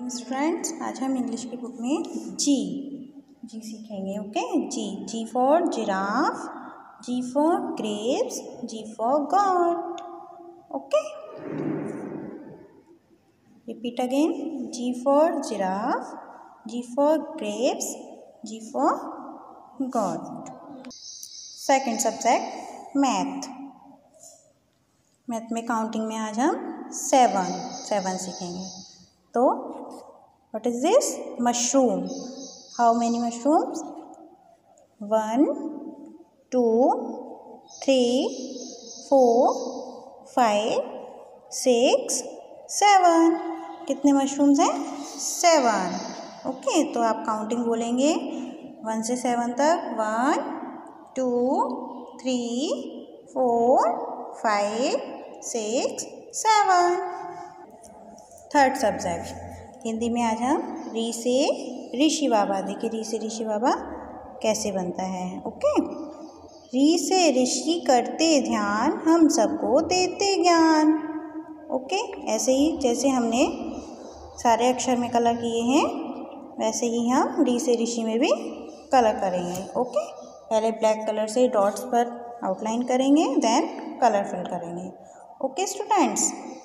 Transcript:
Students, आज हम English की बुक में जी सीखेंगे. Okay, G for giraffe, G for grapes, G for God. Okay, repeat again. G for giraffe, G for grapes, G for God. Second subject math. Math में counting में आज हम 7 सीखेंगे. तो what is this? Mushroom. How many mushrooms? 1, 2, 3, 4, 5, 6, 7. कितने mushrooms हैं? 7. Okay, तो आप काउंटिंग बोलेंगे 1 से 7 तक. 1, 2, 3, 4, 5, 6, 7. थर्ड सब्जेक्ट हिंदी में आज हम री से ऋषि बाबा. देखिए री से ऋषि बाबा कैसे बनता है. ओके, री से ऋषि करते ध्यान, हम सबको देते ज्ञान. ओके, ऐसे ही जैसे हमने सारे अक्षर में कलर किए हैं वैसे ही हम री से ऋषि में भी कलर करेंगे. ओके, पहले ब्लैक कलर से डॉट्स पर आउटलाइन करेंगे, देन कलर फिल करेंगे. Okay students.